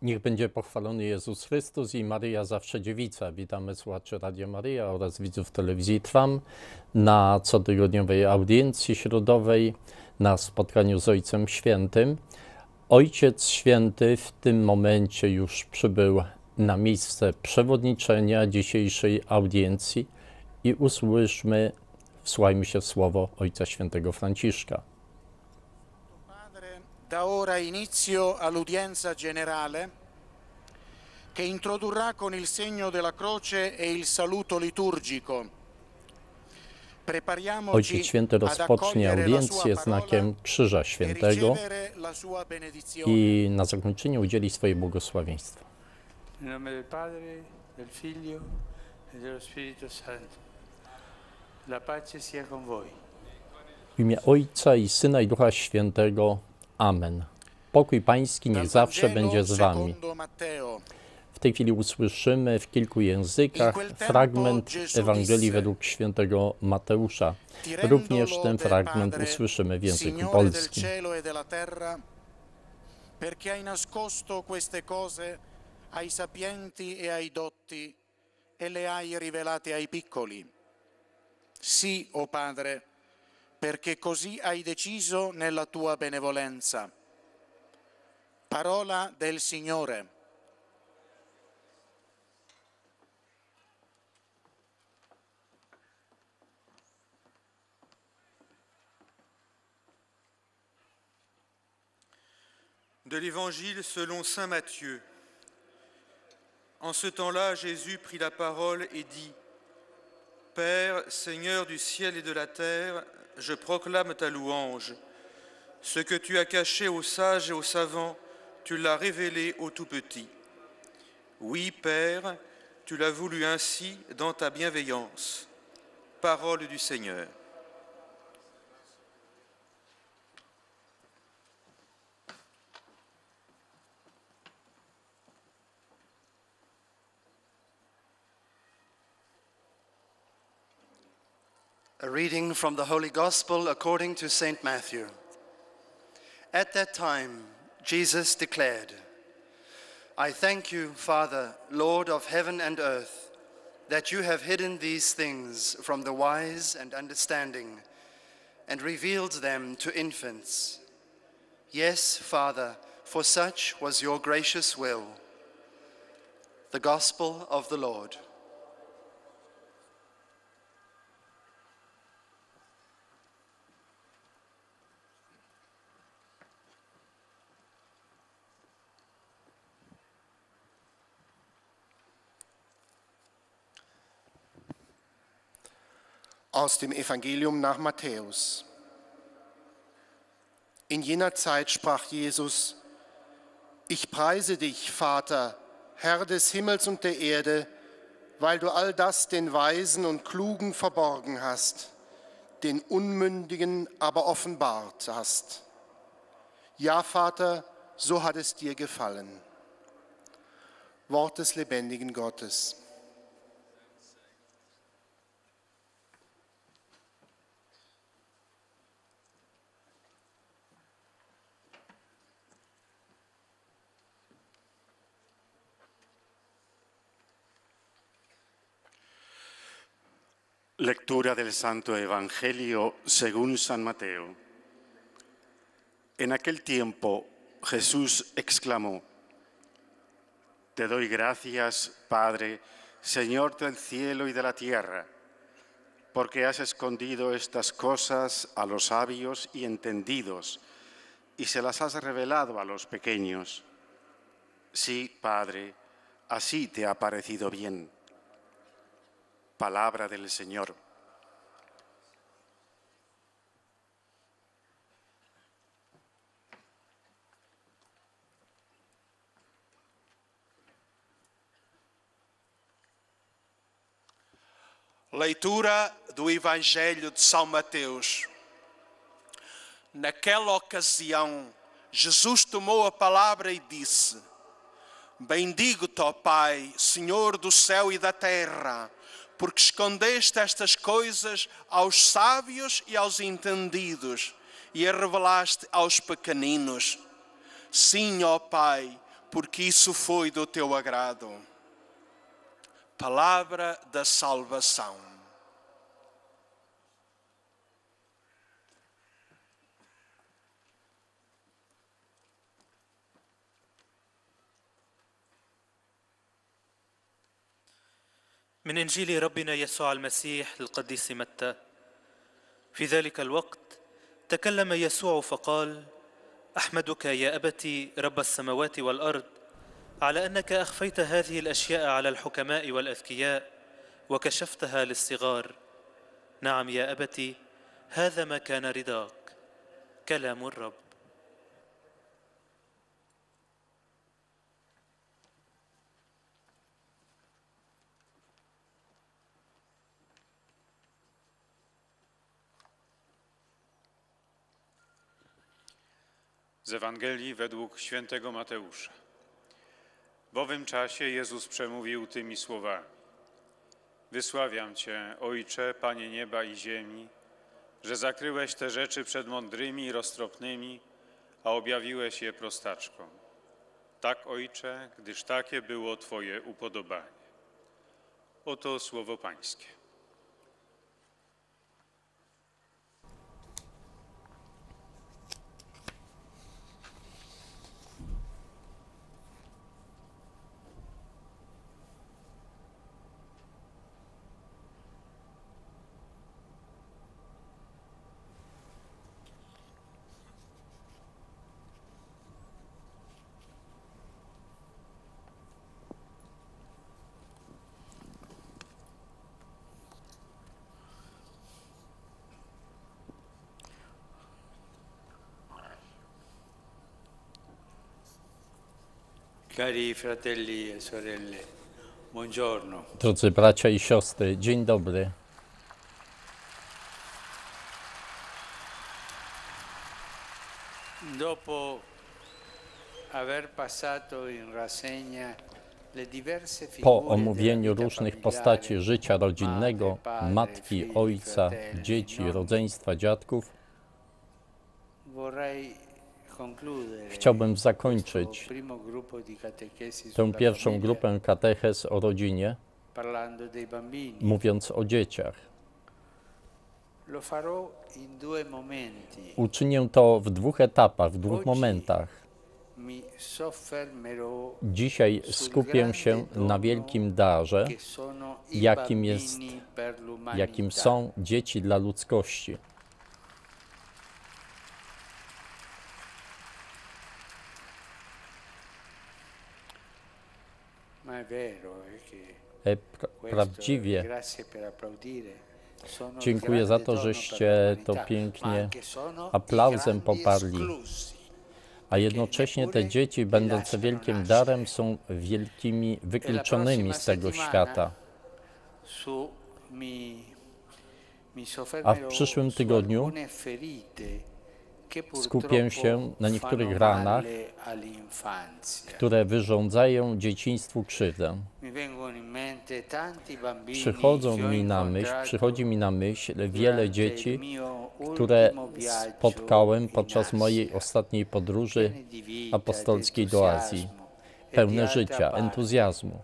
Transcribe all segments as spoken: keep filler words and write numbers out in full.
Niech będzie pochwalony Jezus Chrystus i Maryja zawsze dziewica. Witamy słuchaczy Radia Maryja oraz widzów telewizji Trwam na cotygodniowej audiencji środowej, na spotkaniu z Ojcem Świętym. Ojciec Święty w tym momencie już przybył na miejsce przewodniczenia dzisiejszej audiencji i usłyszmy, wsłuchajmy się w słowo Ojca Świętego Franciszka. Da ora inizio all'udienza generale che introdurrà con il segno della croce e il saluto liturgico. Ojciec Święty rozpocznie audiencję znakiem Krzyża Świętego i na zakończenie udzieli swojej błogosławieństwa. In nome del Padre, del Figlio e dello Spirito Santo. La pace sia con voi. W imię Ojca i Syna i Ducha Świętego. Amen. Pokój Pański niech zawsze będzie z wami. W tej chwili usłyszymy w kilku językach fragment Ewangelii według świętego Mateusza. Również ten fragment usłyszymy w języku polskim. Perché hai nascosto queste cose ai sapienti e ai dotti e le hai rivelate ai piccoli. Sì, o Padre, perché così hai deciso nella tua benevolenza. Parola del Signore. De l'Évangile selon saint Matthieu. En ce temps-là, Jésus prit la parole et dit: Père, Seigneur du ciel et de la terre, je proclame ta louange. Ce que tu as caché aux sages et aux savants, tu l'as révélé aux tout-petits. Oui, Père, tu l'as voulu ainsi dans ta bienveillance. Parole du Seigneur. A reading from the Holy Gospel according to Saint Matthew. At that time, Jesus declared, I thank you, Father, Lord of heaven and earth, that you have hidden these things from the wise and understanding and revealed them to infants. Yes, Father, for such was your gracious will. The Gospel of the Lord. Aus dem Evangelium nach Matthäus. In jener Zeit sprach Jesus: Ich preise dich, Vater, Herr des Himmels und der Erde, weil du all das den Weisen und Klugen verborgen hast, den Unmündigen aber offenbart hast. Ja, Vater, so hat es dir gefallen. Wort des lebendigen Gottes. Lectura del Santo Evangelio según San Mateo. En aquel tiempo Jesús exclamó: Te doy gracias, Padre, Señor del cielo y de la tierra, porque has escondido estas cosas a los sabios y entendidos y se las has revelado a los pequeños. Sí, Padre, así te ha parecido bien. Palabra del Señor. Leitura do Evangelho de São Mateus. Naquela ocasião, Jesus tomou a palavra e disse: Bendigo-te, ó Pai, Senhor do céu e da terra, porque escondeste estas coisas aos sábios e aos entendidos e a revelaste aos pequeninos. Sim, ó Pai, porque isso foi do teu agrado. Palavra da salvação. من إنجيل ربنا يسوع المسيح للقديس متى. في ذلك الوقت تكلم يسوع فقال: أحمدك يا أبتي رب السماوات والأرض على أنك أخفيت هذه الأشياء على الحكماء والأذكياء وكشفتها للصغار. نعم يا أبتي، هذا ما كان رضاك. كلام الرب. Z Ewangelii według świętego Mateusza. W owym czasie Jezus przemówił tymi słowami: Wysławiam Cię, Ojcze, Panie nieba i ziemi, że zakryłeś te rzeczy przed mądrymi i roztropnymi, a objawiłeś je prostaczkom. Tak, Ojcze, gdyż takie było Twoje upodobanie. Oto słowo Pańskie. Cari fratelli e sorelle, buongiorno. Drodzy bracia i siostry, dzień dobry. Dopo aver passato in rassegna le diverse Po figure omówieniu della vita różnych familiare, postaci życia rodzinnego, madre, padre, matki, figli, ojca, fratelli, dzieci, nonni, rodzeństwa, dziadków, vorrei concludere chciałbym zakończyć questo primo gruppo di catechesi tę sulla pierwszą famiglia grupę katechez o rodzinie, parlando dei bambini. mówiąc o dzieciach. Lo farò in due momenti. Uczynię to w dwóch etapach, w dwóch Oggi momentach. mi soffermerò Dzisiaj sul skupię grande się dono na wielkim darze, che sono i jakim jest, bambini per l'umanità. jakim są dzieci dla ludzkości. Ma è vero, è che E, pra- questo, prawdziwie grazie per applaudire, sono il dziękuję za grande to, dono per żeście to l'umanità, ma pięknie anche sono i aplauzem grandi poparli. esclusi. A jednocześnie te dzieci, będące wielkim darem, są wielkimi wykluczonymi z tego świata. Su, mi, mi A w przyszłym tygodniu skupię się na niektórych ranach, które wyrządzają dzieciństwu krzywdę. Przychodzą mi na myśl, przychodzi mi na myśl wiele dzieci, które spotkałem podczas mojej ostatniej podróży apostolskiej do Azji, pełne życia, entuzjazmu.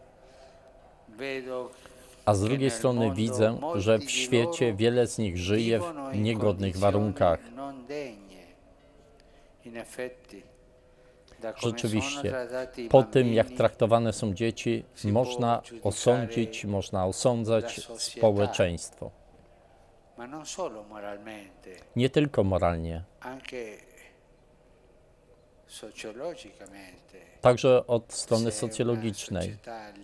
A z drugiej strony widzę, że w świecie wiele z nich żyje w niegodnych warunkach. Rzeczywiście, po tym jak traktowane są dzieci, można osądzić, można osądzać społeczeństwo. Nie tylko moralnie, także od strony socjologicznej.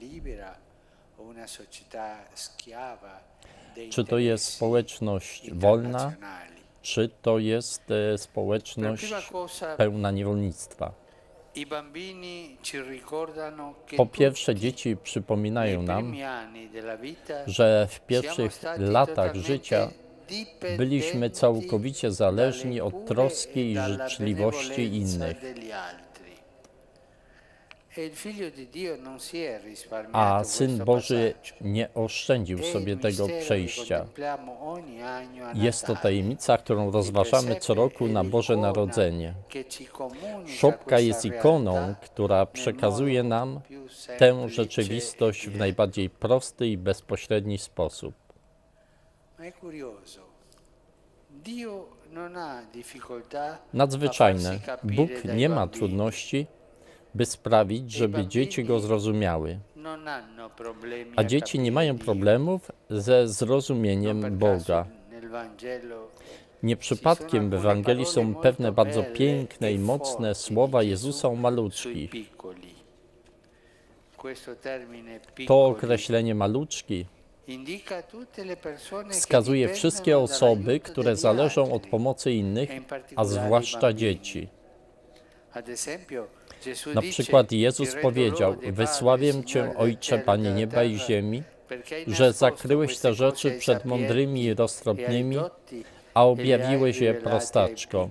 Czy to jest społeczność wolna, czy to jest społeczność pełna niewolnictwa? Po pierwsze, dzieci przypominają nam, że w pierwszych latach życia byliśmy całkowicie zależni od troski i życzliwości innych. A Syn Boży nie oszczędził sobie tego przejścia. Jest to tajemnica, którą rozważamy co roku na Boże Narodzenie. Szopka jest ikoną, która przekazuje nam tę rzeczywistość w najbardziej prosty i bezpośredni sposób. Nadzwyczajne. Bóg nie ma trudności, by sprawić, żeby dzieci Go zrozumiały. A dzieci nie mają problemów ze zrozumieniem Boga. Nie przypadkiem w Ewangelii są pewne bardzo piękne i mocne słowa Jezusa o maluczkich. To określenie maluczki wskazuje wszystkie osoby, które zależą od pomocy innych, a zwłaszcza dzieci. Na przykład Jezus powiedział: wysławiam Cię, Ojcze, Panie nieba i ziemi, że zakryłeś te rzeczy przed mądrymi i roztropnymi, a objawiłeś je prostaczkom.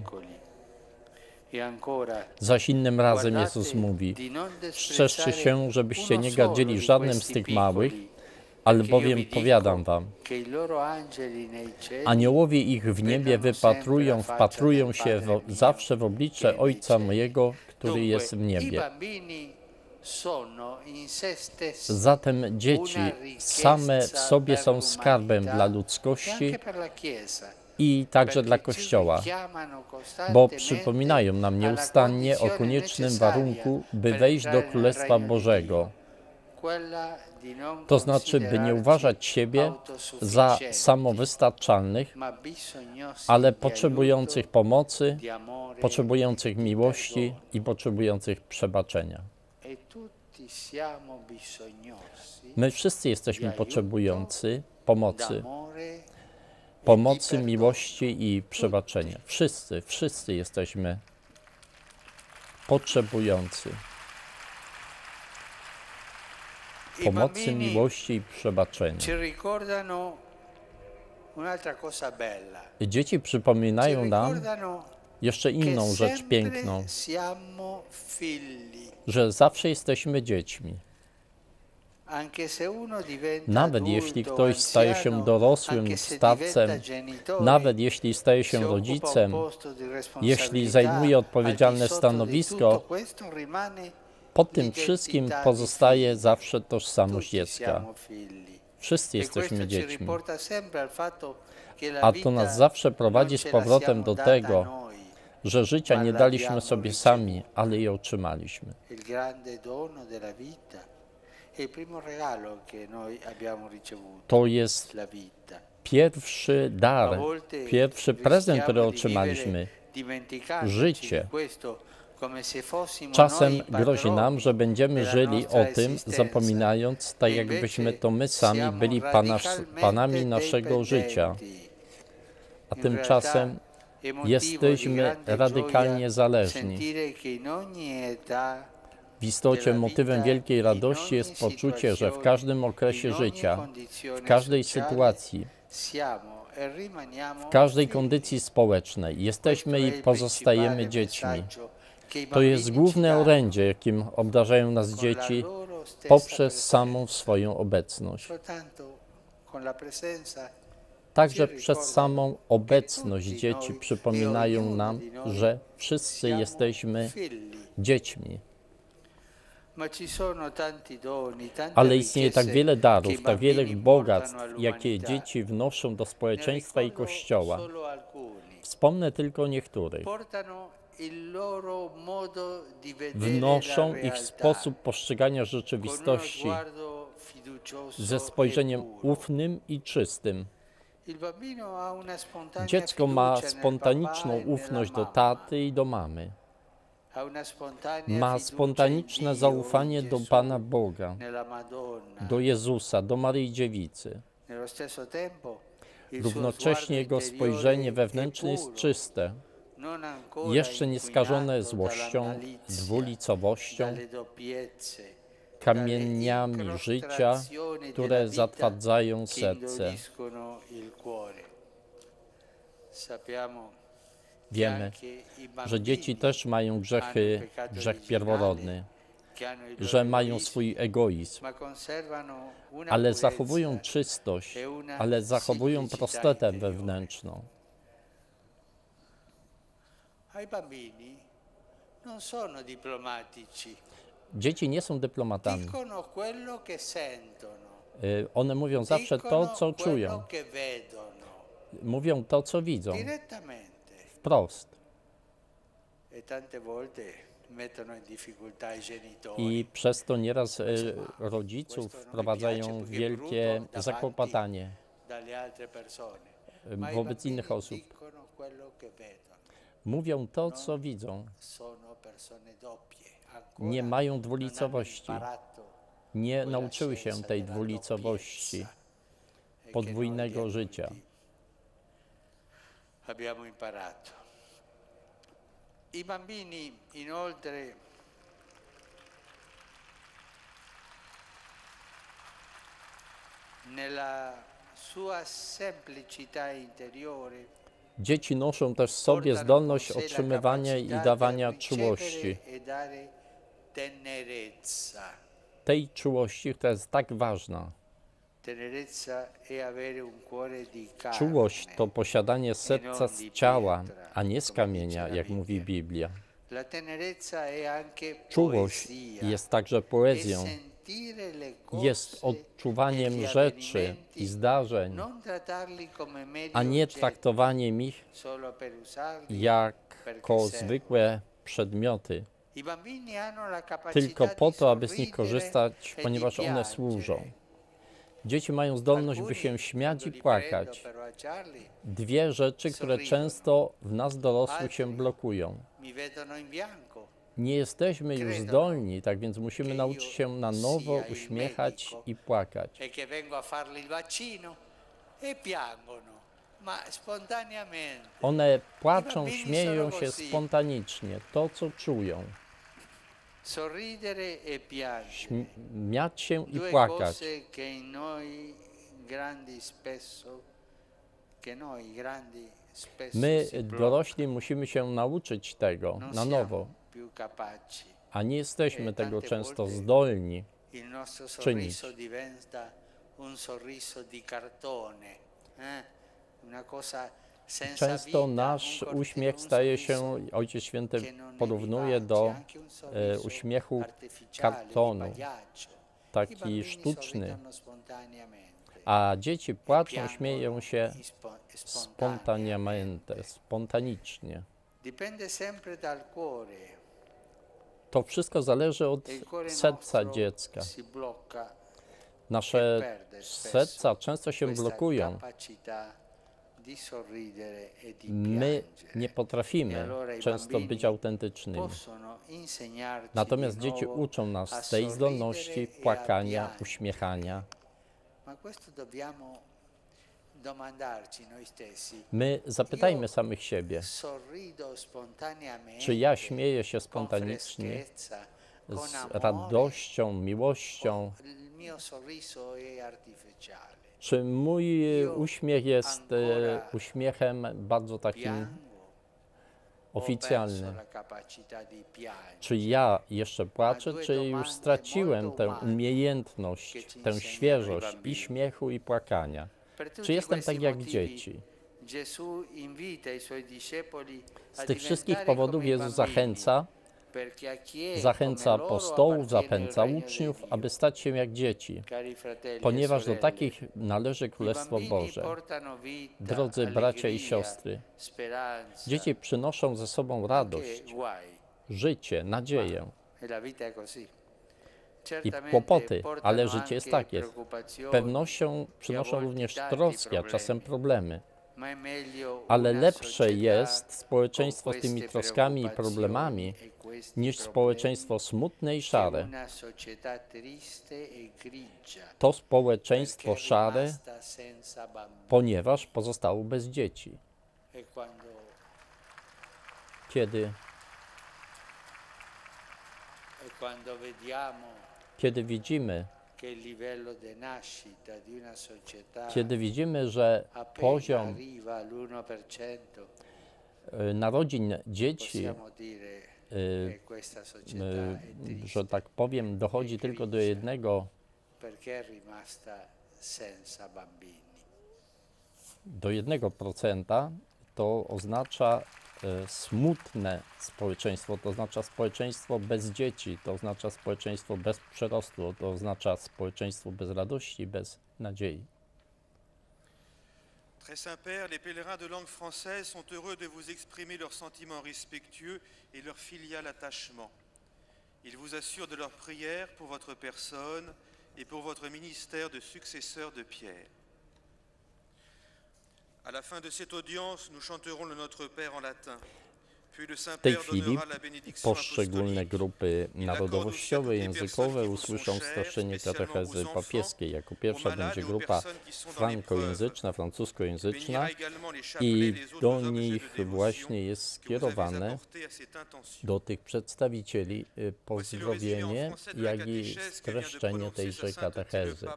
Zaś innym razem Jezus mówi: strzeżcie się, żebyście nie gardzili żadnym z tych małych, albowiem powiadam wam, aniołowie ich w niebie wypatrują, wpatrują się w, zawsze w oblicze Ojca mojego, który jest w niebie. Zatem dzieci same w sobie są skarbem dla ludzkości i także dla Kościoła, bo przypominają nam nieustannie o koniecznym warunku, by wejść do Królestwa Bożego. To znaczy, by nie uważać siebie za samowystarczalnych, ale potrzebujących pomocy, potrzebujących miłości i potrzebujących przebaczenia. My wszyscy jesteśmy potrzebujący pomocy, pomocy, miłości i przebaczenia. Wszyscy, wszyscy jesteśmy potrzebujący pomocy, miłości i przebaczenia. Dzieci przypominają nam jeszcze inną rzecz piękną, że zawsze jesteśmy dziećmi. Nawet jeśli ktoś staje się dorosłym starcem, nawet jeśli staje się rodzicem, jeśli zajmuje odpowiedzialne stanowisko, pod tym wszystkim pozostaje zawsze tożsamość dziecka. Wszyscy jesteśmy dziećmi. A to nas zawsze prowadzi z powrotem do tego, że życia nie daliśmy sobie sami, ale je otrzymaliśmy. To jest pierwszy dar, pierwszy prezent, który otrzymaliśmy. Życie. Czasem grozi nam, że będziemy żyli o tym, zapominając, tak jakbyśmy to my sami byli pana, panami naszego życia. A tymczasem jesteśmy radykalnie zależni. W istocie motywem wielkiej radości jest poczucie, że w każdym okresie życia, w każdej sytuacji, w każdej kondycji społecznej jesteśmy i pozostajemy dziećmi. To jest główne orędzie, jakim obdarzają nas dzieci poprzez samą swoją obecność. Także przez samą obecność dzieci przypominają nam, że wszyscy jesteśmy dziećmi. Ale istnieje tak wiele darów, tak wiele bogactw, jakie dzieci wnoszą do społeczeństwa i Kościoła. Wspomnę tylko o niektórych. Wnoszą ich sposób postrzegania rzeczywistości ze spojrzeniem ufnym i czystym. Dziecko ma spontaniczną ufność do taty i do mamy. Ma spontaniczne zaufanie do Pana Boga, do Jezusa, do Maryi Dziewicy. Równocześnie jego spojrzenie wewnętrzne jest czyste, jeszcze nie skażone złością, dwulicowością, kamieniami życia, które zatwardzają serce. Wiemy, że dzieci też mają grzechy, grzech pierworodny. że mają swój egoizm, ale zachowują czystość, ale zachowują prostotę wewnętrzną. Dzieci nie są dyplomatami. One mówią zawsze to, co czują. Mówią to, co widzą. Wprost. I przez to nieraz rodziców wprowadzają w wielkie zakłopotanie wobec innych osób. Mówią to, co widzą. Nie mają dwulicowości. Nie nauczyły się tej dwulicowości, podwójnego życia. Abbiamo imparato. I bambini, inoltre, nella sua semplicità interiore, dzieci noszą też w sobie zdolność otrzymywania i dawania czułości. Tej czułości, która jest tak ważna. Czułość to posiadanie serca z ciała, a nie z kamienia, jak mówi Biblia. Czułość jest także poezją, jest odczuwaniem rzeczy i zdarzeń, a nie traktowaniem ich jako zwykłe przedmioty, tylko po to, aby z nich korzystać, ponieważ one służą. Dzieci mają zdolność, by się śmiać i płakać. Dwie rzeczy, które często w nas dorosłych się blokują. Nie jesteśmy już zdolni, tak więc musimy nauczyć się na nowo uśmiechać i płakać. One płaczą, śmieją się spontanicznie, to co czują. Śmiać się i płakać. My, dorośli, musimy się nauczyć tego na nowo, a nie jesteśmy tego często zdolni czynić. Często nasz uśmiech staje się, Ojciec Święty porównuje do e, uśmiechu kartonu, taki sztuczny, a dzieci płaczą, śmieją się spontaneamente, spontanicznie. To wszystko zależy od serca dziecka. Nasze serca często się blokują. My nie potrafimy często być autentycznymi. Natomiast dzieci uczą nas tej zdolności płakania, uśmiechania. My zapytajmy samych siebie, czy ja śmieję się spontanicznie, z radością, miłością, czy mój uśmiech jest uśmiechem bardzo takim oficjalnym? Czy ja jeszcze płaczę, czy już straciłem tę umiejętność, tę świeżość i śmiechu, i płakania? Czy jestem tak jak dzieci? Z tych wszystkich powodów Jezus zachęca, zachęca apostołów, zachęca uczniów, aby stać się jak dzieci, ponieważ do takich należy Królestwo Boże. Drodzy bracia i siostry, dzieci przynoszą ze sobą radość, życie, nadzieję i kłopoty, ale życie jest takie. Pewnością przynoszą również troski, a czasem problemy. Ale lepsze jest społeczeństwo z tymi troskami i problemami, niż społeczeństwo smutne i szare. To społeczeństwo szare, ponieważ pozostało bez dzieci. Kiedy, kiedy widzimy, kiedy widzimy, że poziom narodzin dzieci y, y, że tak powiem, dochodzi tylko do jednego, do jednego procenta, to oznacza y, smutne społeczeństwo, to oznacza społeczeństwo bez dzieci, to oznacza społeczeństwo bez przyrostu, to oznacza społeczeństwo bez radości, bez nadziei. Très Saint-Père, les pèlerins de langue française sont heureux de vous exprimer leurs sentiments respectueux et leur filial attachement. Ils vous assurent de leur prière pour votre personne et pour votre ministère de successeur de Pierre. À la fin de cette audience, nous chanterons le Notre Père en latin. W tej chwili poszczególne grupy narodowościowe i językowe usłyszą streszczenie katechezy papieskiej. Jako pierwsza będzie grupa frankojęzyczna, francuskojęzyczna i do nich właśnie jest skierowane, do tych przedstawicieli, pozdrowienie, jak i streszczenie tejże katechezy.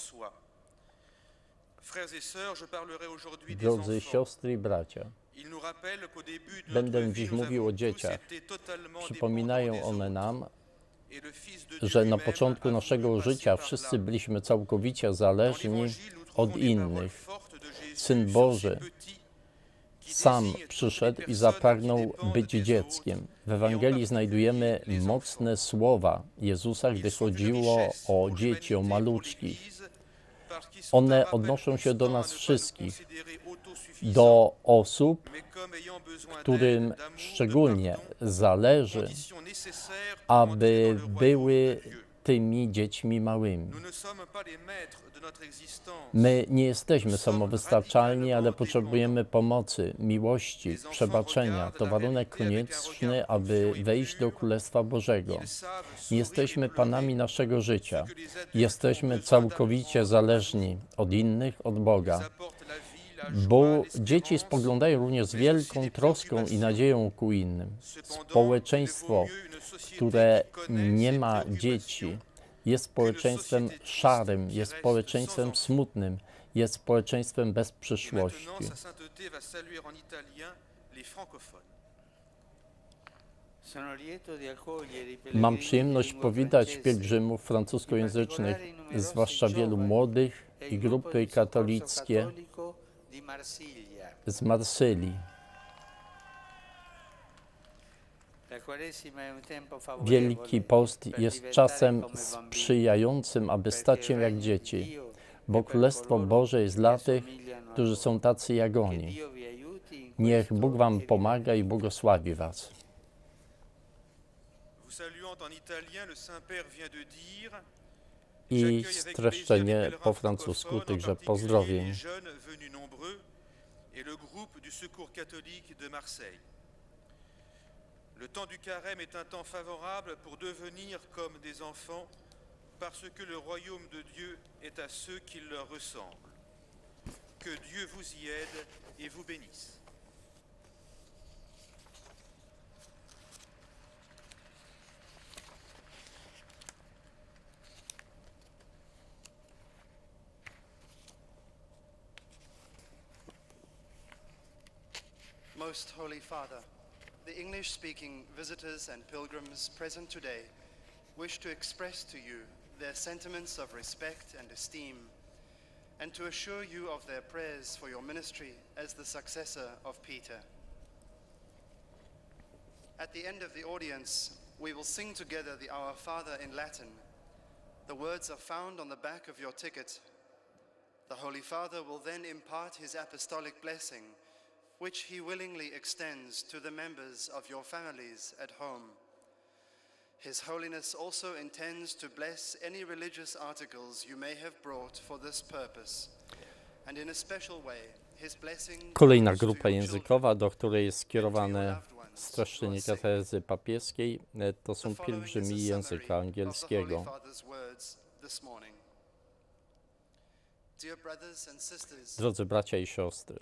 Drodzy siostry i bracia, będę dziś mówił o dzieciach. Przypominają one nam, że na początku naszego życia wszyscy byliśmy całkowicie zależni od innych. Syn Boży sam przyszedł i zapragnął być dzieckiem. W Ewangelii znajdujemy mocne słowa Jezusa, gdy chodziło o dzieci, o maluczkich. One odnoszą się do nas wszystkich, do osób, którym szczególnie zależy, aby były tymi dziećmi małymi. My nie jesteśmy samowystarczalni, ale potrzebujemy pomocy, miłości, przebaczenia. To warunek konieczny, aby wejść do Królestwa Bożego. Nie jesteśmy panami naszego życia. Jesteśmy całkowicie zależni od innych, od Boga. Bo dzieci spoglądają również z wielką troską i nadzieją ku innym. Społeczeństwo, które nie ma dzieci, jest społeczeństwem szarym, jest społeczeństwem smutnym, jest społeczeństwem bez przyszłości. Mam przyjemność powitać pielgrzymów francuskojęzycznych, zwłaszcza wielu młodych i grupy katolickie z Marsylii. Wielki Post jest czasem sprzyjającym, aby stać się jak dzieci, bo Królestwo Boże jest dla tych, którzy są tacy jak oni. Niech Bóg wam pomaga i błogosławi was. I streszczenie po francusku tychże pozdrowień. Le temps du carême est un temps favorable pour devenir comme des enfants, parce que le royaume de Dieu est à ceux qui leur ressemblent. Que Dieu vous y aide et vous bénisse. Most Holy Father, the English-speaking visitors and pilgrims present today wish to express to you their sentiments of respect and esteem, and to assure you of their prayers for your ministry as the successor of Peter. At the end of the audience, we will sing together the Our Father in Latin. The words are found on the back of your ticket. The Holy Father will then impart his apostolic blessing, which he willingly extends to the members of your families at home. His Holiness also intends to bless any religious articles you may have brought for this purpose, and in a special way, his blessing. Kolejna grupa językowa, do której jest skierowane streszczenie katechezy papieskiej, to są pielgrzymi języka angielskiego. Drodzy bracia i siostry,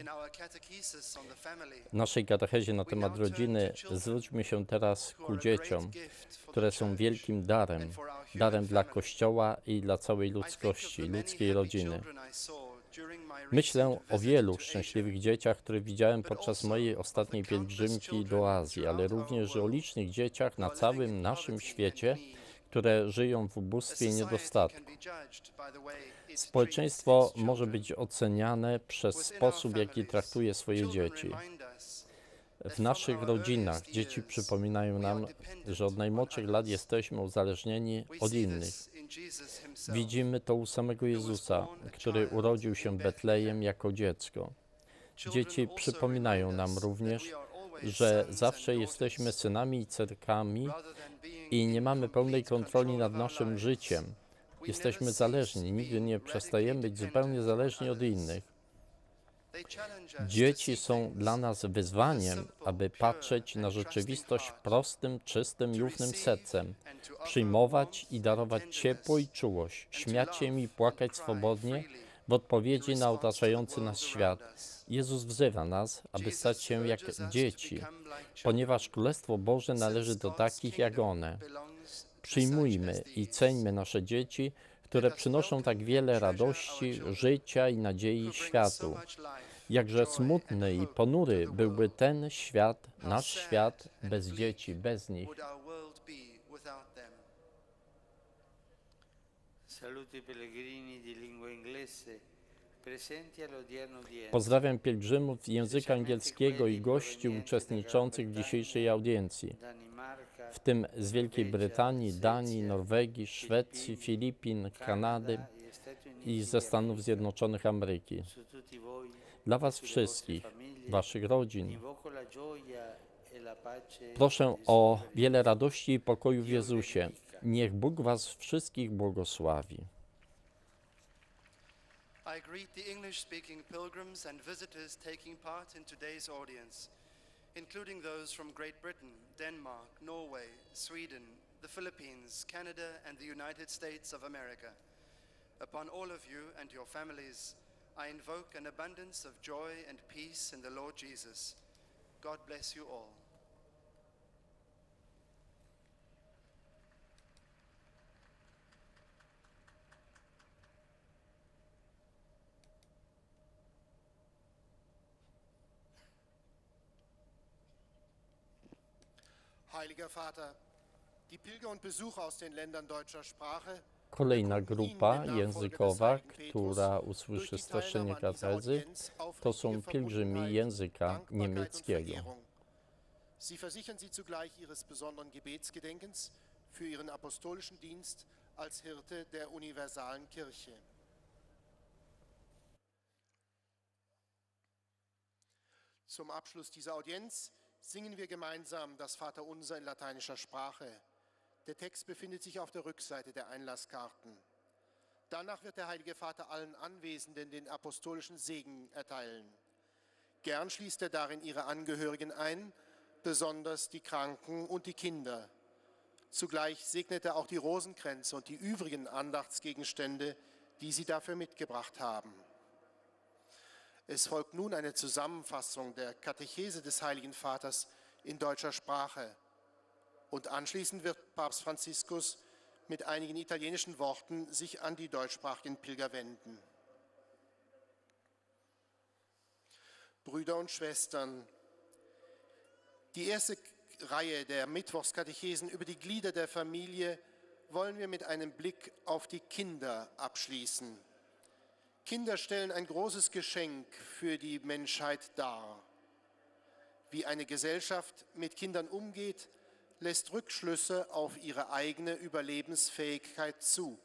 w naszej katechezie na temat rodziny zwróćmy się teraz ku dzieciom, które są wielkim darem, darem dla Kościoła i dla całej ludzkości, ludzkiej rodziny. Myślę o wielu szczęśliwych dzieciach, które widziałem podczas mojej ostatniej pielgrzymki do Azji, ale również o licznych dzieciach na całym naszym świecie, które żyją w ubóstwie i niedostatku. Społeczeństwo może być oceniane przez sposób, w jaki traktuje swoje dzieci. W naszych rodzinach dzieci przypominają nam, że od najmłodszych lat jesteśmy uzależnieni od innych. Widzimy to u samego Jezusa, który urodził się w Betlejem jako dziecko. Dzieci przypominają nam również, że zawsze jesteśmy synami i córkami i nie mamy pełnej kontroli nad naszym życiem. Jesteśmy zależni, nigdy nie przestajemy być zupełnie zależni od innych. Dzieci są dla nas wyzwaniem, aby patrzeć na rzeczywistość prostym, czystym i ufnym sercem, przyjmować i darować ciepło i czułość, śmiać się i płakać swobodnie w odpowiedzi na otaczający nas świat. Jezus wzywa nas, aby stać się jak dzieci, ponieważ Królestwo Boże należy do takich jak one. Przyjmujmy i ceńmy nasze dzieci, które przynoszą tak wiele radości, życia i nadziei światu. Jakże smutny i ponury byłby ten świat, nasz świat, bez dzieci, bez nich. Pozdrawiam pielgrzymów języka angielskiego i gości uczestniczących w dzisiejszej audiencji, w tym z Wielkiej Brytanii, Danii, Norwegii, Szwecji, Filipin, Kanady i ze Stanów Zjednoczonych Ameryki. Dla Was wszystkich, Waszych rodzin, proszę o wiele radości i pokoju w Jezusie. Niech Bóg Was wszystkich błogosławi. I greet the English-speaking pilgrims and visitors taking part in today's audience, including those from Great Britain, Denmark, Norway, Sweden, the Philippines, Canada, and the United States of America. Upon all of you and your families, I invoke an abundance of joy and peace in the Lord Jesus. God bless you all. Heiliger Vater, die Pilger und Besucher aus den Ländern deutscher Sprache. Kolejna grupa językowa, która usłyszy streszczenie katechezy, to są pielgrzymi języka niemieckiego. Sie versichern Sie zugleich Ihres besonderen Gebetsgedenkens für Ihren apostolischen Dienst als Hirte der universalen Kirche. Zum Abschluss dieser Audienz singen wir gemeinsam das Vaterunser in lateinischer Sprache. Der Text befindet sich auf der Rückseite der Einlasskarten. Danach wird der Heilige Vater allen Anwesenden den apostolischen Segen erteilen. Gern schließt er darin ihre Angehörigen ein, besonders die Kranken und die Kinder. Zugleich segnet er auch die Rosenkränze und die übrigen Andachtsgegenstände, die sie dafür mitgebracht haben. Es folgt nun eine Zusammenfassung der Katechese des Heiligen Vaters in deutscher Sprache. Und anschließend wird Papst Franziskus mit einigen italienischen Worten sich an die deutschsprachigen Pilger wenden. Brüder und Schwestern, die erste Reihe der Mittwochskatechesen über die Glieder der Familie wollen wir mit einem Blick auf die Kinder abschließen. Kinder stellen ein großes Geschenk für die Menschheit dar. Wie eine Gesellschaft mit Kindern umgeht, lässt Rückschlüsse auf ihre eigene Überlebensfähigkeit zu.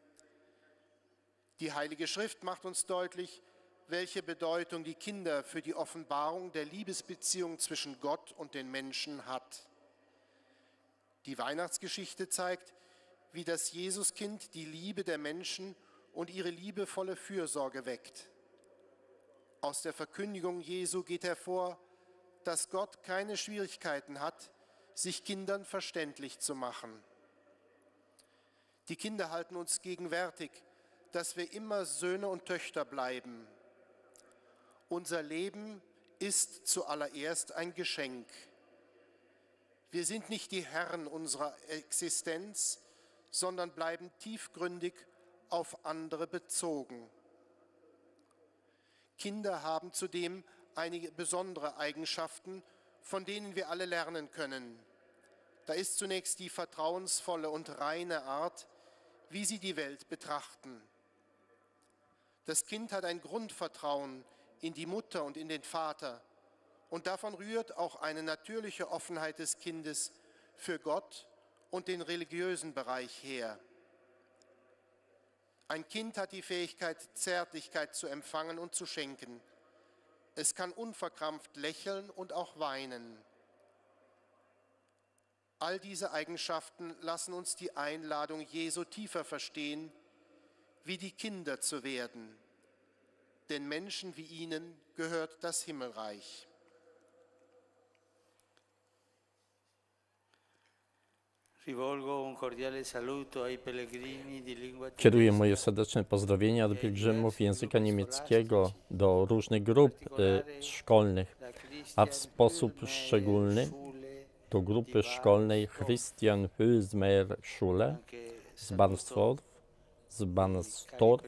Die Heilige Schrift macht uns deutlich, welche Bedeutung die Kinder für die Offenbarung der Liebesbeziehung zwischen Gott und den Menschen hat. Die Weihnachtsgeschichte zeigt, wie das Jesuskind die Liebe der Menschen und ihre liebevolle Fürsorge weckt. Aus der Verkündigung Jesu geht hervor, dass Gott keine Schwierigkeiten hat, sich Kindern verständlich zu machen. Die Kinder halten uns gegenwärtig, dass wir immer Söhne und Töchter bleiben. Unser Leben ist zuallererst ein Geschenk. Wir sind nicht die Herren unserer Existenz, sondern bleiben tiefgründig auf andere bezogen. Kinder haben zudem einige besondere Eigenschaften, von denen wir alle lernen können. Da ist zunächst die vertrauensvolle und reine Art, wie sie die Welt betrachten. Das Kind hat ein Grundvertrauen in die Mutter und in den Vater. Und davon rührt auch eine natürliche Offenheit des Kindes für Gott und den religiösen Bereich her. Ein Kind hat die Fähigkeit, Zärtlichkeit zu empfangen und zu schenken. Es kann unverkrampft lächeln und auch weinen. All diese Eigenschaften lassen uns die Einladung Jesu tiefer verstehen, wie die Kinder zu werden. Denn Menschen wie ihnen gehört das Himmelreich. Kieruję moje serdeczne pozdrowienia do pielgrzymów języka niemieckiego, do różnych grup y, szkolnych, a w sposób szczególny do grupy szkolnej Christian Hülsmeyer Schule z Barnstorf, z Barnstorf,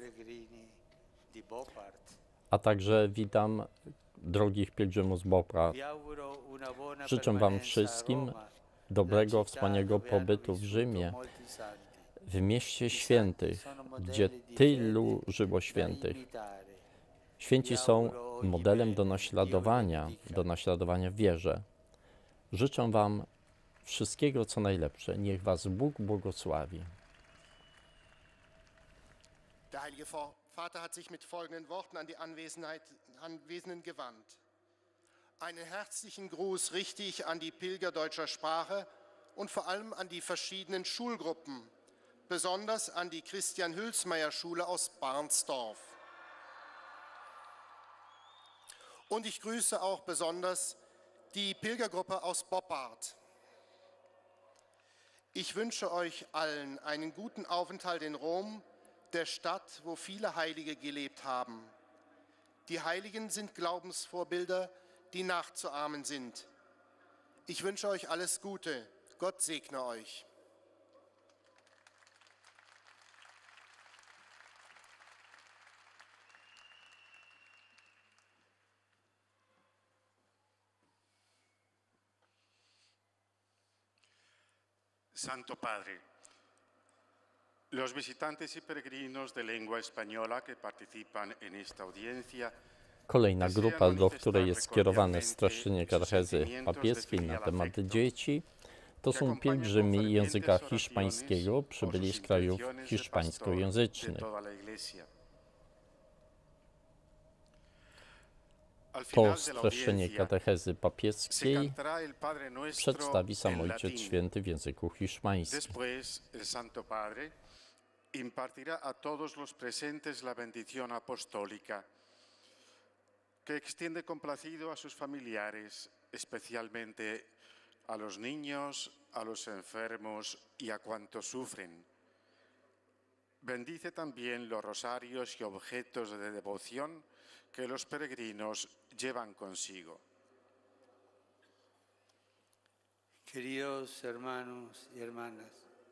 a także witam drogich pielgrzymów z Boppard. Życzę Wam wszystkim dobrego, wspaniałego pobytu w Rzymie, w mieście świętych, gdzie tylu żyło świętych. Święci są modelem do naśladowania, do naśladowania w wierze. Życzę Wam wszystkiego, co najlepsze. Niech Was Bóg błogosławi. Der Heilige Vater hat sich mit folgenden Worten an die Anwesenheit, Anwesenden gewandt. Einen herzlichen Gruß richte ich an die Pilger deutscher Sprache und vor allem an die verschiedenen Schulgruppen, besonders an die Christian Hülsmeyer Schule aus Barnstorf. Und ich grüße auch besonders die Pilgergruppe aus Boppard. Ich wünsche euch allen einen guten Aufenthalt in Rom, der Stadt, wo viele Heilige gelebt haben. Die Heiligen sind Glaubensvorbilder, die nachzuahmen sind. Ich wünsche euch alles Gute. Gott segne euch. Santo Padre, los visitantes y peregrinos de lengua española que participan en esta audiencia. Kolejna grupa, do której jest skierowane streszczenie katechezy papieskiej na temat dzieci, to są pielgrzymi języka hiszpańskiego przybyli z krajów hiszpańskojęzycznych. To streszczenie katechezy papieskiej przedstawi sam Ojciec Święty w języku hiszpańskim. Impartirá a todos los presentes la bendición apostólica, que extiende complacido a sus familiares, especialmente a los niños, a los enfermos y a cuantos sufren. Bendice también los rosarios y objetos de devoción que los peregrinos llevan consigo. Queridos hermanos y hermanas,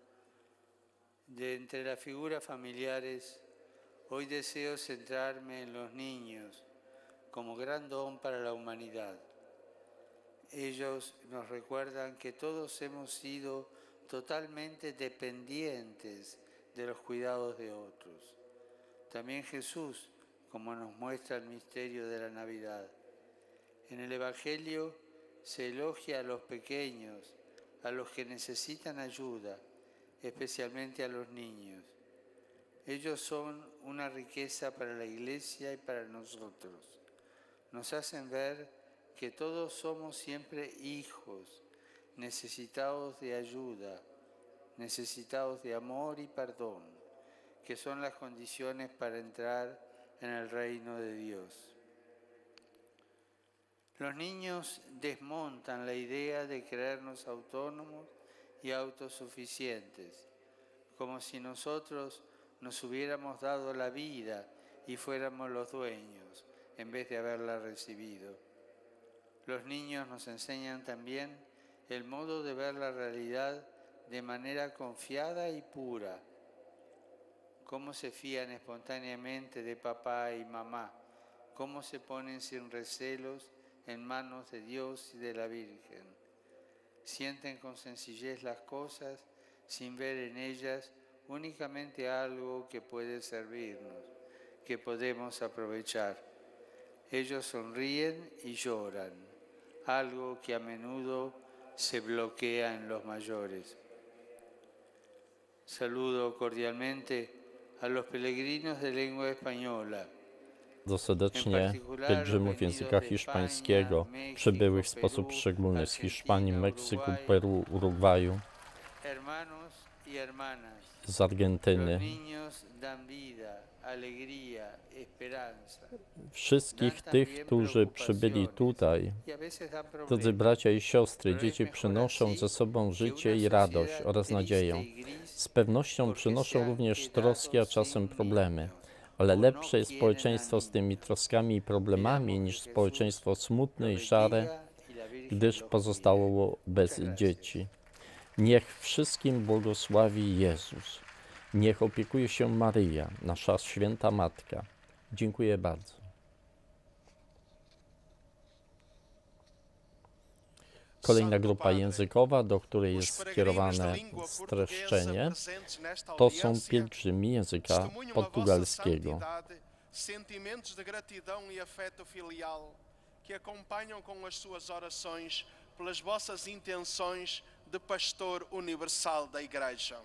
de entre las figuras familiares, hoy deseo centrarme en los niños como gran don para la humanidad. Ellos nos recuerdan que todos hemos sido totalmente dependientes de los cuidados de otros. También Jesús, como nos muestra el misterio de la Navidad. En el Evangelio se elogia a los pequeños, a los que necesitan ayuda, especialmente a los niños. Ellos son una riqueza para la Iglesia y para nosotros. Nos hacen ver que todos somos siempre hijos, necesitados de ayuda, necesitados de amor y perdón, que son las condiciones para entrar en el reino de Dios. Los niños desmontan la idea de creernos autónomos y autosuficientes, como si nosotros nos hubiéramos dado la vida y fuéramos los dueños, en vez de haberla recibido. Los niños nos enseñan también el modo de ver la realidad de manera confiada y pura, cómo se fían espontáneamente de papá y mamá, cómo se ponen sin recelos en manos de Dios y de la Virgen. Sienten con sencillez las cosas sin ver en ellas únicamente algo que puede servirnos, que podemos aprovechar. Ellos sonríen y lloran, algo que a menudo se bloquea en los mayores. Saludo cordialmente a los peregrinos de lengua española. Bardzo serdecznie pielgrzymów języka hiszpańskiego przybyłych w sposób szczególny z Hiszpanii, Meksyku, Peru, Urugwaju, z Argentyny. Wszystkich tych, którzy przybyli tutaj, drodzy bracia i siostry, dzieci przynoszą ze sobą życie i radość oraz nadzieję. Z pewnością przynoszą również troski, a czasem problemy. Ale lepsze jest społeczeństwo z tymi troskami i problemami niż społeczeństwo smutne i szare, gdyż pozostało bez dzieci. Niech wszystkim błogosławi Jezus. Niech opiekuje się Maryja, nasza święta Matka. Dziękuję bardzo. Kolejna grupa językowa, do której jest skierowane streszczenie, to są pielgrzymi języka portugalskiego. Sentimentos de gratidão e afeto filial que acompanham com as suas orações pelas vossas intenções de pastor universal da Igreja.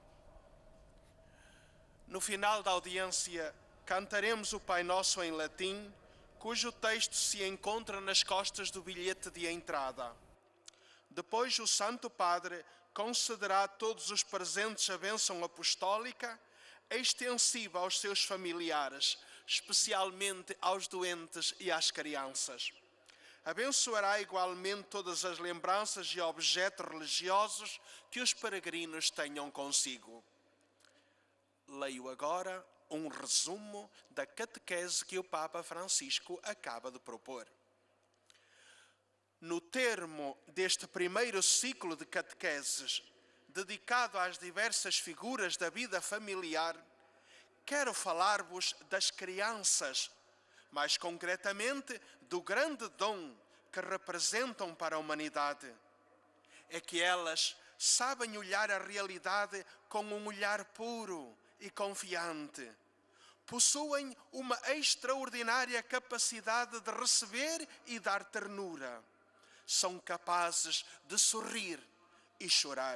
No final da audiência, cantaremos o Pai Nosso em latim, cujo texto se encontra nas costas do bilhete de entrada. Depois, o Santo Padre concederá a todos os presentes a bênção apostólica, extensiva aos seus familiares, especialmente aos doentes e às crianças. Abençoará igualmente todas as lembranças e objetos religiosos que os peregrinos tenham consigo. Leio agora um resumo da catequese que o Papa Francisco acaba de propor. No termo deste primeiro ciclo de catequeses, dedicado às diversas figuras da vida familiar, quero falar-vos das crianças, mais concretamente do grande dom que representam para a humanidade. É que elas sabem olhar a realidade com um olhar puro e confiante. Possuem uma extraordinária capacidade de receber e dar ternura. São capazes de sorrir e chorar.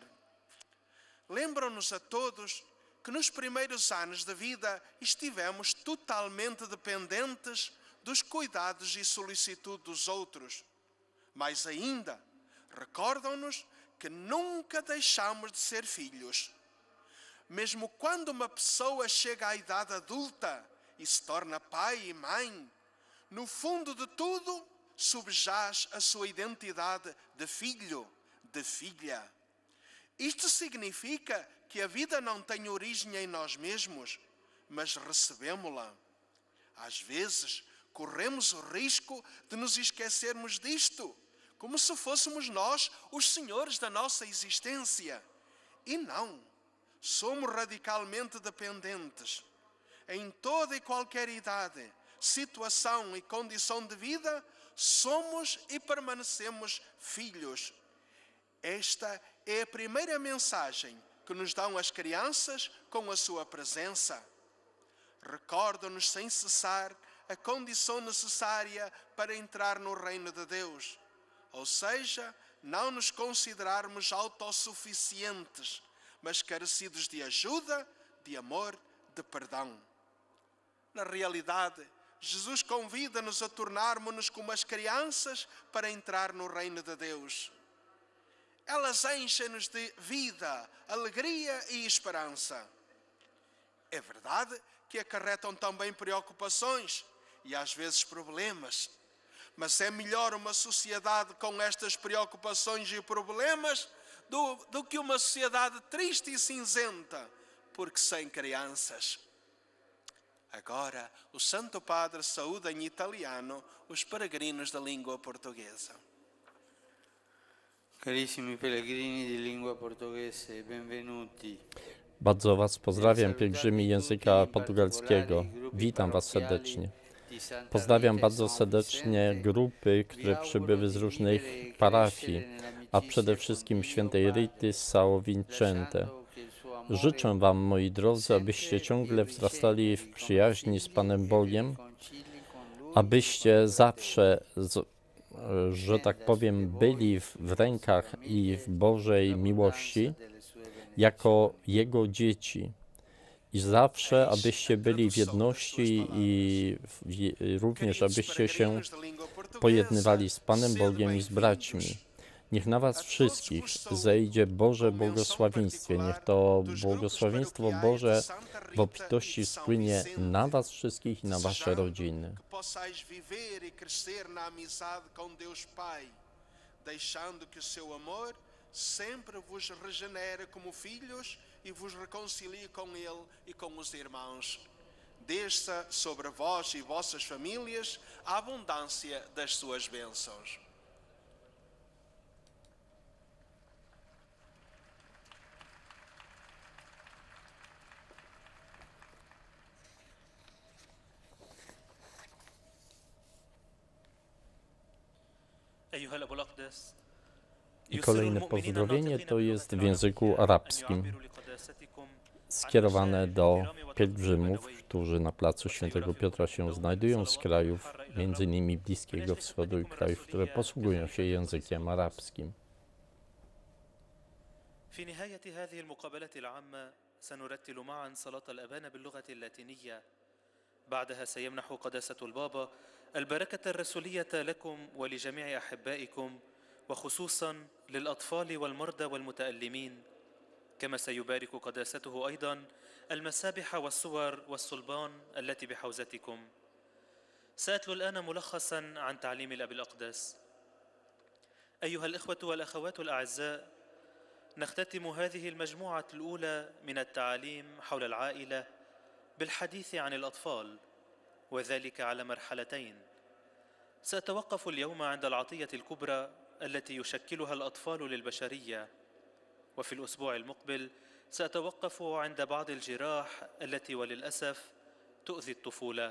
Lembram-nos a todos que nos primeiros anos de vida estivemos totalmente dependentes dos cuidados e solicitude dos outros. Mais ainda, recordam-nos que nunca deixamos de ser filhos. Mesmo quando uma pessoa chega à idade adulta e se torna pai e mãe, no fundo de tudo subjaz a sua identidade de filho, de filha. Isto significa que a vida não tem origem em nós mesmos, mas recebemos-la. Às vezes, corremos o risco de nos esquecermos disto, como se fôssemos nós os senhores da nossa existência. E não, somos radicalmente dependentes. Em toda e qualquer idade, situação e condição de vida, somos e permanecemos filhos. Esta é a primeira mensagem que nos dão as crianças com a sua presença. Recordam-nos sem cessar a condição necessária para entrar no reino de Deus, ou seja, não nos considerarmos autossuficientes, mas carecidos de ajuda, de amor, de perdão. Na realidade, Jesus convida-nos a tornarmos-nos como as crianças para entrar no reino de Deus. Elas enchem-nos de vida, alegria e esperança. É verdade que acarretam também preocupações e às vezes problemas, mas é melhor uma sociedade com estas preocupações e problemas do, do que uma sociedade triste e cinzenta, porque sem crianças. Agora, o Santo Padre saúda em italiano os peregrinos da língua portuguesa. Carissimi pellegrini di lingua portoghese, benvenuti. Bardzo Was pozdrawiam, pielgrzymi języka portugalskiego. Witam Was serdecznie. Pozdrawiam bardzo serdecznie grupy, które przybyły z różnych parafii, a przede wszystkim świętej Rity z São Vicente. Życzę Wam, moi drodzy, abyście ciągle wzrastali w przyjaźni z Panem Bogiem, abyście zawsze, że tak powiem, byli w rękach i w Bożej miłości jako Jego dzieci. I zawsze, abyście byli w jedności i w, również, abyście się pojednywali z Panem Bogiem i z braćmi. Niech na was wszystkich zejdzie Boże błogosławieństwie. Niech to błogosławieństwo Boże w obfitości spłynie na was wszystkich i na wasze rodziny. Sempre vos regenere como filhos e vos reconcilie com Ele e com os irmãos. Desça sobre vós e vossas famílias a abundância das suas bênçãos. I kolejne pozdrowienie to jest w języku arabskim, skierowane do pielgrzymów, którzy na placu Świętego Piotra się znajdują z krajów, między innymi Bliskiego Wschodu i krajów, które posługują się językiem arabskim. في نهاية هذه المقابلة العامة سنرتل معا صلاة الأبانا باللغة اللاتينية. بعدها سيمنح قداسة البابا البركة الرسولية لكم ولجميع أحبائكم وخصوصا للأطفال والمرضى والمتألمين، كما سيبارك قداسته أيضا المسابح والصور والصلبان التي بحوزتكم. سأتلو الآن ملخصا عن تعليم الأب الأقدس. أيها الإخوة والأخوات الأعزاء، نختتم هذه المجموعة الأولى من التعاليم حول العائلة بالحديث عن الأطفال، وذلك على مرحلتين. سأتوقف اليوم عند العطية الكبرى التي يشكلها الأطفال للبشرية، وفي الأسبوع المقبل سأتوقف عند بعض الجراح التي وللأسف تؤذي الطفولة.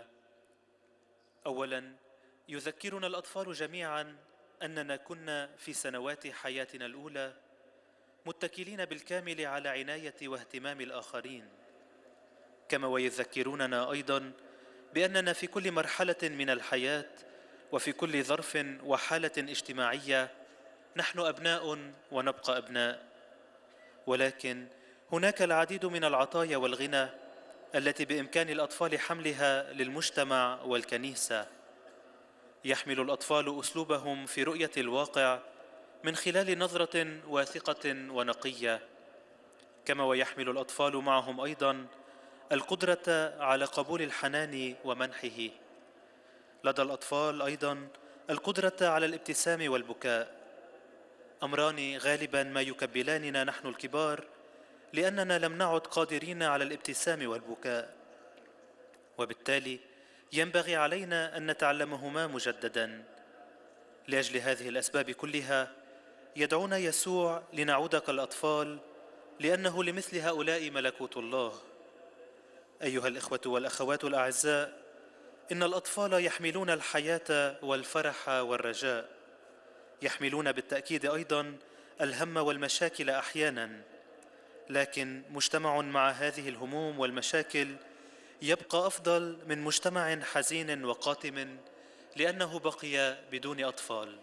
أولاً، يذكرنا الأطفال جميعاً أننا كنا في سنوات حياتنا الأولى متكلين بالكامل على عناية واهتمام الآخرين، كما ويذكروننا أيضاً بأننا في كل مرحلة من الحياة وفي كل ظرف وحالة اجتماعية نحن أبناء ونبقى أبناء، ولكن هناك العديد من العطايا والغنى التي بإمكان الأطفال حملها للمجتمع والكنيسة. يحمل الأطفال أسلوبهم في رؤية الواقع من خلال نظرة واثقة ونقية، كما ويحمل الأطفال معهم أيضا القدرة على قبول الحنان ومنحه. لدى الأطفال أيضا القدرة على الابتسام والبكاء، أمران غالبا ما يكبلاننا نحن الكبار لأننا لم نعد قادرين على الابتسام والبكاء، وبالتالي ينبغي علينا أن نتعلمهما مجددا. لأجل هذه الأسباب كلها يدعونا يسوع لنعود كالأطفال، لأنه لمثل هؤلاء ملكوت الله. أيها الإخوة والأخوات الأعزاء، إن الأطفال يحملون الحياة والفرح والرجاء، يحملون بالتأكيد أيضا الهم والمشاكل أحيانا، لكن مجتمع مع هذه الهموم والمشاكل يبقى أفضل من مجتمع حزين وقاتم لأنه بقي بدون أطفال.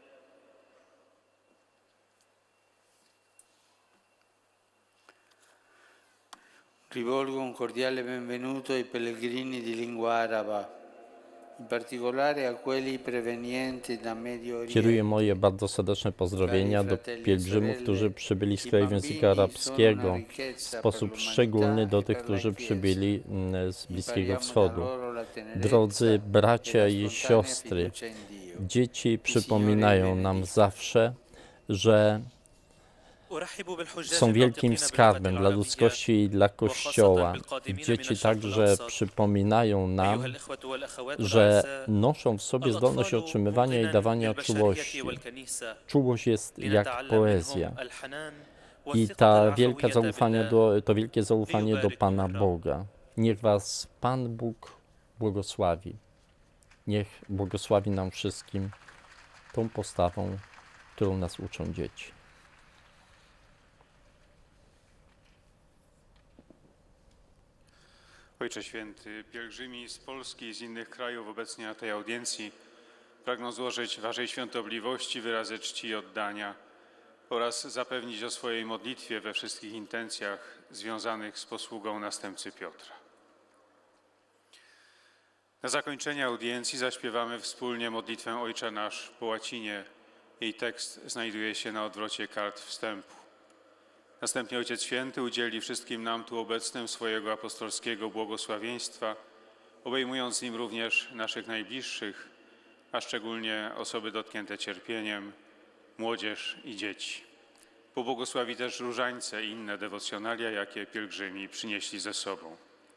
Rivolgo un cordiale benvenuto ai pellegrini di lingua araba, in particolare a quelli provenienti da Medio Oriente. Kieruję moje bardzo serdeczne pozdrowienia do pielgrzymów, którzy przybyli z krajów języka arabskiego, w sposób szczególny do tych, którzy przybyli z Bliskiego Wschodu. Drodzy bracia i siostry, dzieci przypominają nam zawsze, że są wielkim skarbem dla ludzkości i dla Kościoła. Dzieci także przypominają nam, że noszą w sobie zdolność otrzymywania i dawania czułości. Czułość jest jak poezja i ta wielka zaufanie do, to wielkie zaufanie do Pana Boga. Niech was Pan Bóg błogosławi. Niech błogosławi nam wszystkim tą postawą, którą nas uczą dzieci. Ojcze Święty, pielgrzymi z Polski i z innych krajów obecnie na tej audiencji pragną złożyć Waszej świątobliwości wyrazy czci i oddania oraz zapewnić o swojej modlitwie we wszystkich intencjach związanych z posługą następcy Piotra. Na zakończenie audiencji zaśpiewamy wspólnie modlitwę Ojcze Nasz po łacinie. Jej tekst znajduje się na odwrocie kart wstępu. Następnie Ojciec Święty udzieli wszystkim nam tu obecnym swojego apostolskiego błogosławieństwa, obejmując nim również naszych najbliższych, a szczególnie osoby dotknięte cierpieniem, młodzież i dzieci. Pobłogosławi też różańce i inne dewocjonalia, jakie pielgrzymi przynieśli ze sobą.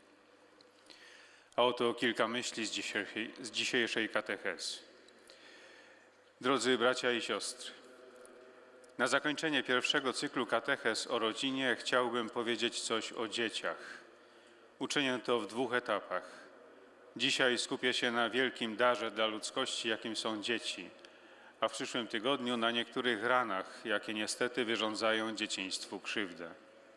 A oto kilka myśli z dzisiejszej, z dzisiejszej katechezy. Drodzy bracia i siostry, na zakończenie pierwszego cyklu katechez o rodzinie chciałbym powiedzieć coś o dzieciach. Uczynię to w dwóch etapach. Dzisiaj skupię się na wielkim darze dla ludzkości, jakim są dzieci, a w przyszłym tygodniu na niektórych ranach, jakie niestety wyrządzają dzieciństwu krzywdę.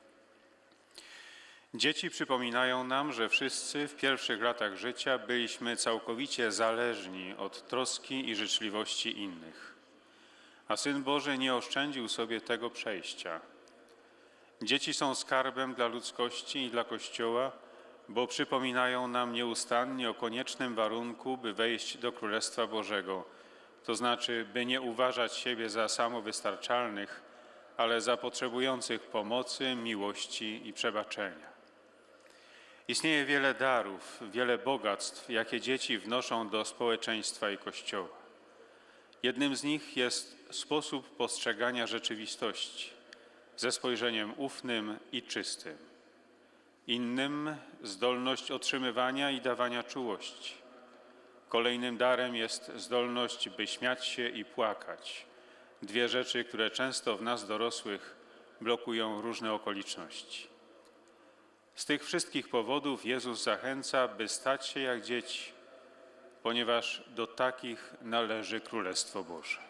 Dzieci przypominają nam, że wszyscy w pierwszych latach życia byliśmy całkowicie zależni od troski i życzliwości innych. A Syn Boży nie oszczędził sobie tego przejścia. Dzieci są skarbem dla ludzkości i dla Kościoła, bo przypominają nam nieustannie o koniecznym warunku, by wejść do Królestwa Bożego, to znaczy, by nie uważać siebie za samowystarczalnych, ale za potrzebujących pomocy, miłości i przebaczenia. Istnieje wiele darów, wiele bogactw, jakie dzieci wnoszą do społeczeństwa i Kościoła. Jednym z nich jest sposób postrzegania rzeczywistości ze spojrzeniem ufnym i czystym. Innym zdolność otrzymywania i dawania czułości. Kolejnym darem jest zdolność, by śmiać się i płakać. Dwie rzeczy, które często w nas dorosłych blokują różne okoliczności. Z tych wszystkich powodów Jezus zachęca, by stać się jak dzieci, ponieważ do takich należy Królestwo Boże.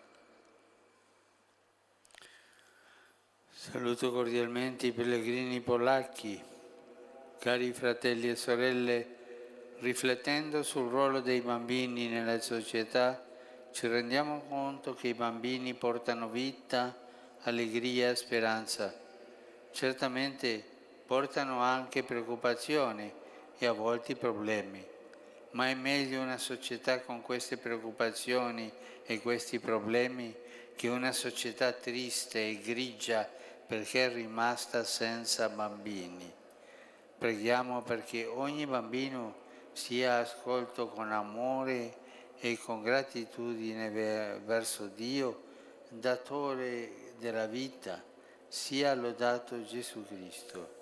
Saluto cordialmente i pellegrini polacchi, cari fratelli e sorelle, riflettendo sul ruolo dei bambini nella società, ci rendiamo conto che i bambini portano vita, allegria e speranza. Certamente portano anche preoccupazioni e a volte problemi, ma è meglio una società con queste preoccupazioni e questi problemi che una società triste e grigia perché è rimasta senza bambini. Preghiamo perché ogni bambino sia ascolto con amore e con gratitudine verso Dio, datore della vita, sia lodato Gesù Cristo.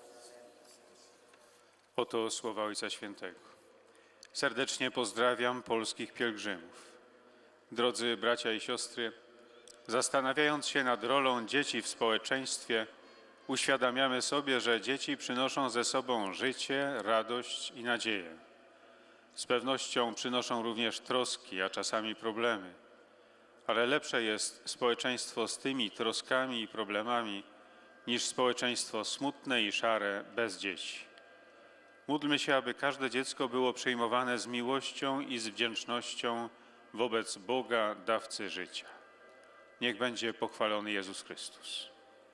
Oto słowa Ojca Świętego. Serdecznie pozdrawiam polskich pielgrzymów. Drodzy bracia i siostry, zastanawiając się nad rolą dzieci w społeczeństwie, uświadamiamy sobie, że dzieci przynoszą ze sobą życie, radość i nadzieję. Z pewnością przynoszą również troski, a czasami problemy. Ale lepsze jest społeczeństwo z tymi troskami i problemami, niż społeczeństwo smutne i szare bez dzieci. Módlmy się, aby każde dziecko było przyjmowane z miłością i z wdzięcznością wobec Boga, dawcy życia. Niech będzie pochwalony Jezus Chrystus.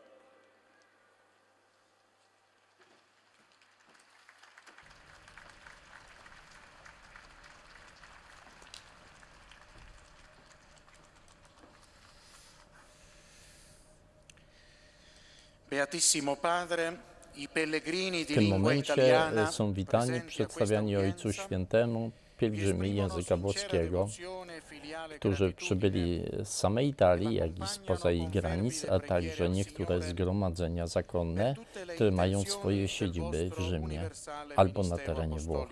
Beatissimo Padre, i pellegrini w di tym lingua momencie italiana są witani, przedstawiani Ojcu Świętemu, pielgrzymi języka włoskiego, którzy przybyli z samej Italii, jak i spoza jej granic, a także niektóre zgromadzenia zakonne, które mają swoje siedziby w Rzymie albo na terenie Włoch.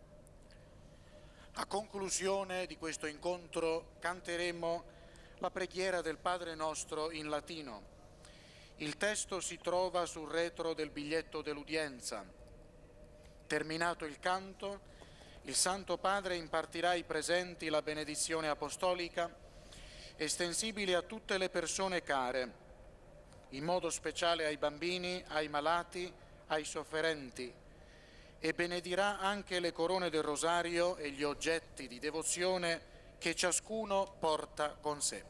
A conclusione di questo incontro canteremo la preghiera del Padre Nostro in latino. Il testo si trova sul retro del biglietto dell'udienza. Terminato il canto, il Santo Padre impartirà ai presenti la benedizione apostolica, estensibile a tutte le persone care, in modo speciale ai bambini, ai malati, ai sofferenti, e benedirà anche le corone del rosario e gli oggetti di devozione che ciascuno porta con sé.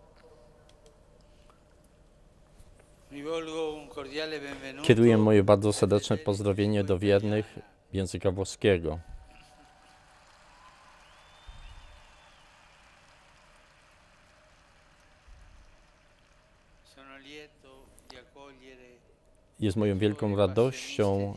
Kieruję moje bardzo serdeczne pozdrowienie do wiernych języka włoskiego. Jest moją wielką radością,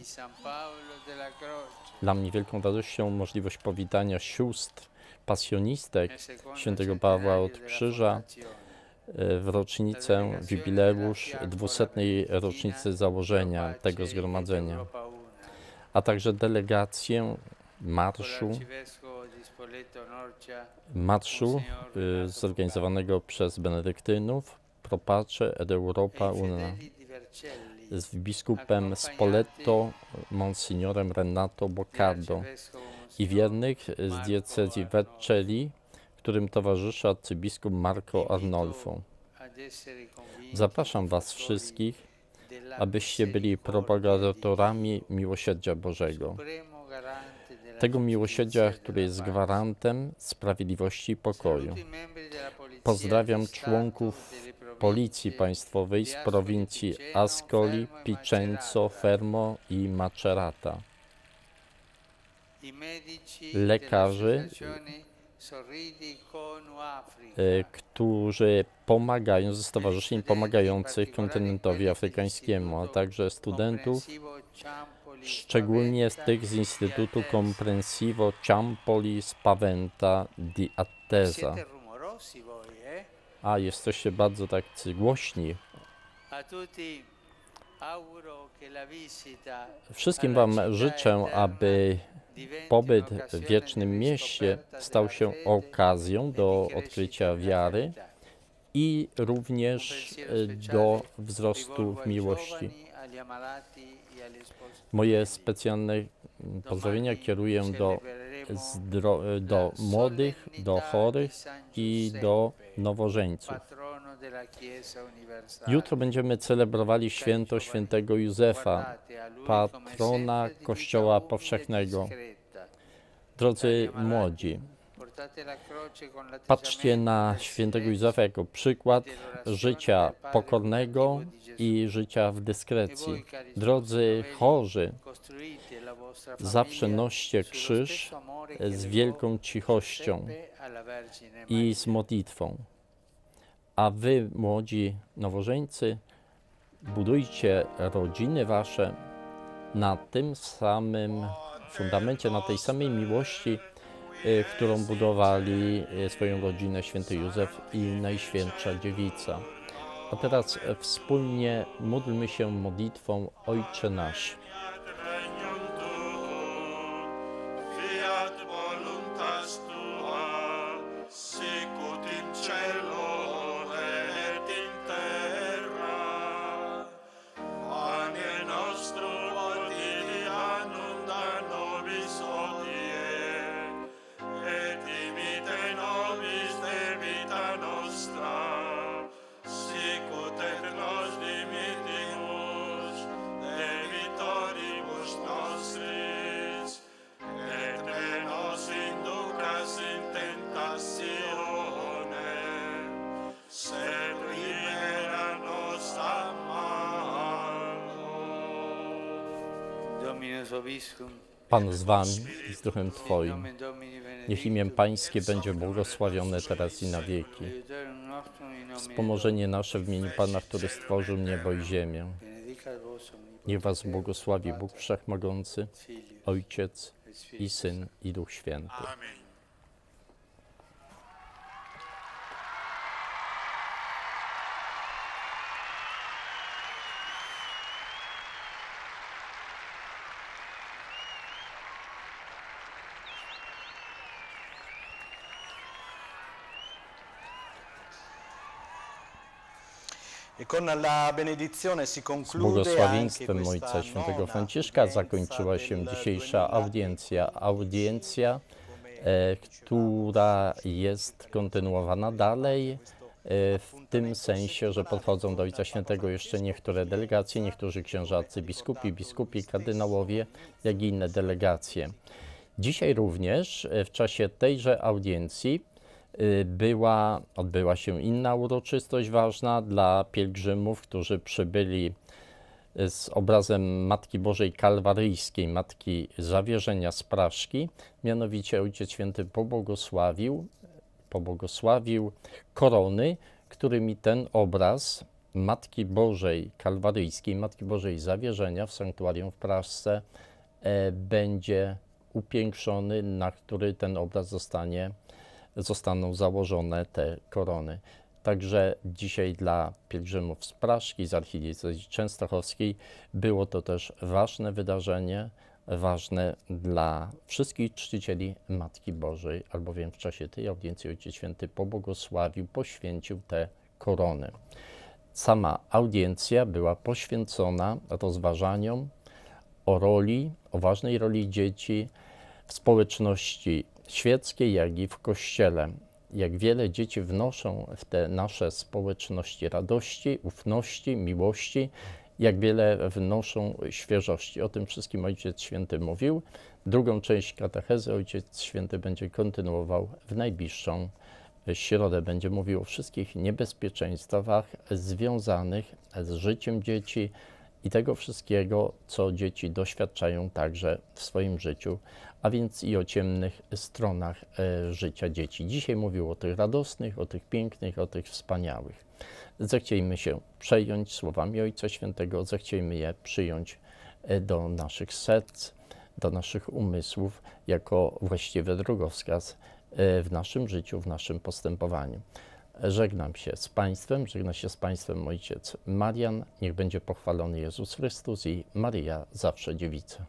dla mnie wielką radością możliwość powitania sióstr pasjonistek świętego Pawła od Krzyża w rocznicę, w jubileusz dwusetnej rocznicy założenia tego zgromadzenia, a także delegację marszu, marszu y, zorganizowanego przez benedyktynów Pro Pace ed Europa Una z biskupem Spoleto, monsignorem Renato Boccardo i wiernych z diecezji Vercelli, którym towarzyszy arcybiskup Marco Arnolfo. Zapraszam Was wszystkich, abyście byli propagatorami miłosierdzia Bożego. Tego miłosierdzia, które jest gwarantem sprawiedliwości i pokoju. Pozdrawiam członków Policji Państwowej z prowincji Ascoli, Picenzo, Fermo i Macerata. Lekarzy, którzy pomagają, ze stowarzyszeń pomagających kontynentowi afrykańskiemu, a także studentów, szczególnie z tych z Instytutu Comprensivo Ciampoli Spaventa di Attesa. A, jesteście bardzo tacy głośni. Wszystkim Wam życzę, aby pobyt w wiecznym mieście stał się okazją do odkrycia wiary i również do wzrostu w miłości. Moje specjalne pozdrowienia kieruję do, do młodych, do chorych i do nowożeńców. Jutro będziemy celebrowali święto świętego Józefa, patrona Kościoła Powszechnego. Drodzy młodzi, patrzcie na świętego Józefa jako przykład życia pokornego i życia w dyskrecji. Drodzy chorzy, zawsze noście krzyż z wielką cichością i z modlitwą. A wy, młodzi nowożeńcy, budujcie rodziny wasze na tym samym fundamencie, na tej samej miłości, którą budowali swoją rodzinę święty Józef i Najświętsza Dziewica. A teraz wspólnie módlmy się modlitwą Ojcze Nasz. Pan z wami i z duchem Twoim. Niech imię Pańskie będzie błogosławione teraz i na wieki. Wspomożenie nasze w imieniu Pana, który stworzył niebo i ziemię. Niech was błogosławi Bóg Wszechmogący, Ojciec i Syn i Duch Święty. Z błogosławieństwem Ojca Świętego Franciszka zakończyła się dzisiejsza audiencja. Audiencja, e, która jest kontynuowana dalej, e, w tym sensie, że podchodzą do Ojca Świętego jeszcze niektóre delegacje, niektórzy księża arcybiskupi, biskupi, kardynałowie, jak i inne delegacje. Dzisiaj również w czasie tejże audiencji była, odbyła się inna uroczystość ważna dla pielgrzymów, którzy przybyli z obrazem Matki Bożej Kalwaryjskiej, Matki Zawierzenia z Praszki. Mianowicie Ojciec Święty pobłogosławił, pobłogosławił korony, którymi ten obraz Matki Bożej Kalwaryjskiej, Matki Bożej Zawierzenia w sanktuarium w Praszce e, będzie upiększony, na który ten obraz zostanie, zostaną założone te korony. Także dzisiaj dla pielgrzymów z Praszki, z archidiecezji częstochowskiej było to też ważne wydarzenie, ważne dla wszystkich czcicieli Matki Bożej, albowiem w czasie tej audiencji Ojciec Święty pobłogosławił, poświęcił te korony. Sama audiencja była poświęcona rozważaniom o roli, o ważnej roli dzieci w społeczności świeckiej, jak i w Kościele. Jak wiele dzieci wnoszą w te nasze społeczności radości, ufności, miłości, jak wiele wnoszą świeżości. O tym wszystkim Ojciec Święty mówił. Drugą część katechezy Ojciec Święty będzie kontynuował w najbliższą środę. Będzie mówił o wszystkich niebezpieczeństwach związanych z życiem dzieci i tego wszystkiego, co dzieci doświadczają także w swoim życiu, a więc i o ciemnych stronach życia dzieci. Dzisiaj mówił o tych radosnych, o tych pięknych, o tych wspaniałych. Zechciejmy się przejąć słowami Ojca Świętego, zechciejmy je przyjąć do naszych serc, do naszych umysłów jako właściwy drogowskaz w naszym życiu, w naszym postępowaniu. Żegnam się z Państwem, żegna się z Państwem Ojciec Marian. Niech będzie pochwalony Jezus Chrystus i Maryja zawsze Dziewica.